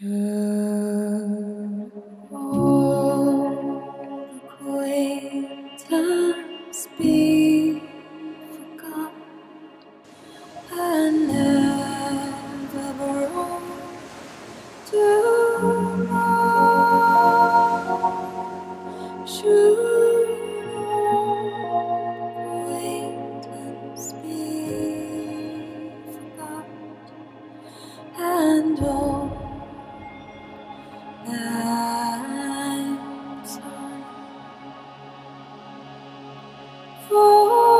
Should old acquaintance be forgot and never brought to mind? Should old acquaintance be forgot and all nights on for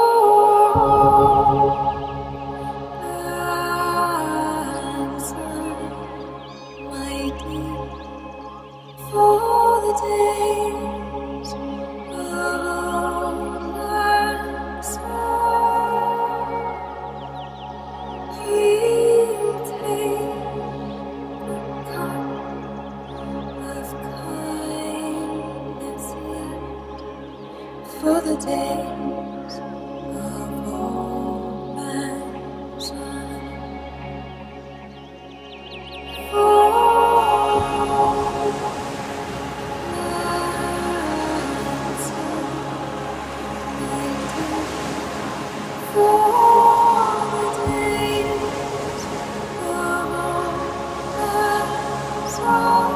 nights on, my dear, for the days of nights on, he'll take the cup of kindness yet for the days of old man son. For nights on, my dear, for the days of old man son.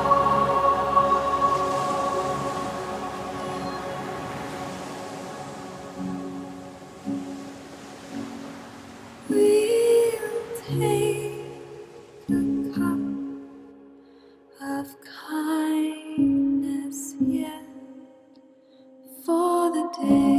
We'll take the cup of kindness yet for the day